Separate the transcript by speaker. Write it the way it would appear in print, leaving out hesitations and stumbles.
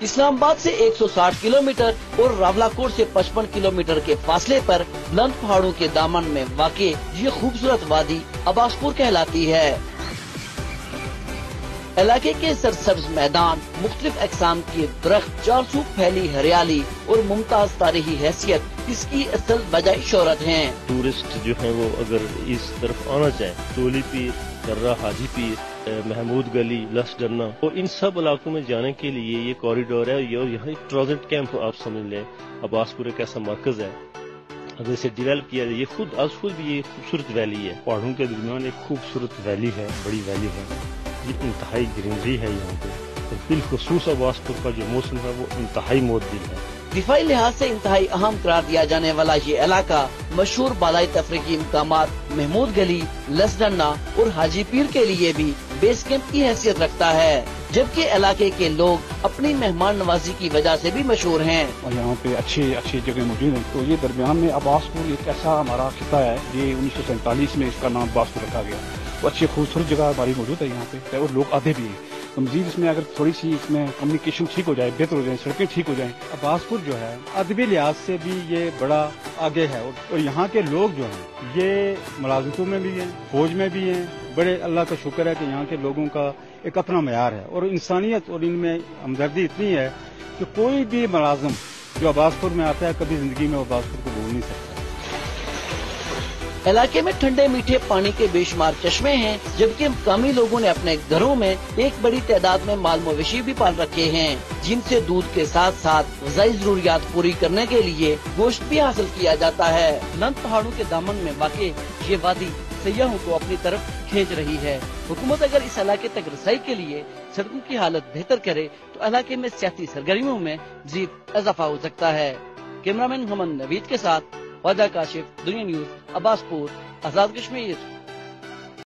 Speaker 1: اسلام آباد سے 160 کلومیٹر اور راولاکوٹ سے 55 کلومیٹر کے فاصلے پر بلند پہاڑوں کے دامن میں واقع یہ خوبصورت وادی عباس پور کہلاتی ہے۔ علاقے کے سرسبز میدان، مختلف اقسام کے درخت، چار سو پھیلی ہریالی اور ممتاز تاریخی حیثیت اس کی اصل وجہ شہرت ہیں۔
Speaker 2: ٹورسٹ جو ہیں وہ اگر اس طرف آنا چاہیں، تولی پیر، درہ حاجی پیر، محمود گلی، لس ڈرنا، اور ان سب علاقوں میں جانے کے لیے یہ کوریڈور ہے، اور یہاں ایک ٹرانزٹ کیمپ آپ سمجھ لیں۔ عباس پور ایک ایسا مرکز ہے، اگر اسے ڈیولپ کیا جائے، یہ خود بھی یہ خوبصورت ویلی ہے،
Speaker 3: پہاڑوں کے درمیان ایک خوبصورت ویلی ہے، بڑی ویلی ہے، یہ انتہائی گرینری ہے یہاں پہ، اور بالخصوص عباس پور کا جو موسم ہے وہ انتہائی معتدل ہے۔
Speaker 1: دفاعی لحاظ سے انتہائی اہم قرار دیا جانے والا یہ علاقہ مشہور بالائی تفریحی مقامات محمود گلی، لس ڈرنا اور حاجی پیر کے لیے بھی بیس کیمپ کی حیثیت رکھتا ہے، جبکہ علاقے کے لوگ اپنی مہمان نوازی کی وجہ سے بھی مشہور ہیں۔
Speaker 4: اور یہاں پہ اچھی جگہ موجود ہیں، تو یہ درمیان میں عباس پور ایک ایسا ہمارا خطہ ہے، یہ 1947 میں اس کا نام عباس پور رکھا گیا، تو اچھی خوبصورت جگہ ہماری موجود ہے یہاں پہ، اور لوگ آتے بھی ہیں۔ مزید اس میں اگر تھوڑی سی اس میں کمیونیکیشن ٹھیک ہو جائے، بہتر ہو جائے، سڑکیں ٹھیک ہو جائیں۔
Speaker 3: عباس پور جو ہے ادبی لحاظ سے بھی یہ بڑا آگے ہے، اور یہاں کے لوگ جو ہیں یہ ملازمتوں میں بھی ہیں، فوج میں بھی ہیں۔ بڑے اللہ کا شکر ہے کہ یہاں کے لوگوں کا ایک اپنا معیار ہے، اور انسانیت اور ان میں ہمدردی اتنی ہے کہ کوئی بھی ملازم جو عباس پور میں آتا ہے کبھی زندگی میں عباس پور کو بھول نہیں سکتا۔
Speaker 1: علاقے میں ٹھنڈے میٹھے پانی کے بے شمار چشمے ہیں، جبکہ مقامی لوگوں نے اپنے گھروں میں ایک بڑی تعداد میں مال مویشی بھی پال رکھے ہیں، جن سے دودھ کے ساتھ ساتھ غذائی ضروریات پوری کرنے کے لیے گوشت بھی حاصل کیا جاتا ہے۔ بلند پہاڑوں کے دامن میں واقع یہ وادی سیاحوں کو اپنی طرف کھینچ رہی ہے۔ حکومت اگر اس علاقے تک رسائی کے لیے سڑکوں کی حالت بہتر کرے تو علاقے میں سیاحتی سرگرمیوں میں مزید اضافہ ہو سکتا ہے۔ کیمرامین محمد نوید کے ساتھ خواجہ کاشف، دنیا نیوز، عباس پور، آزاد کشمیر۔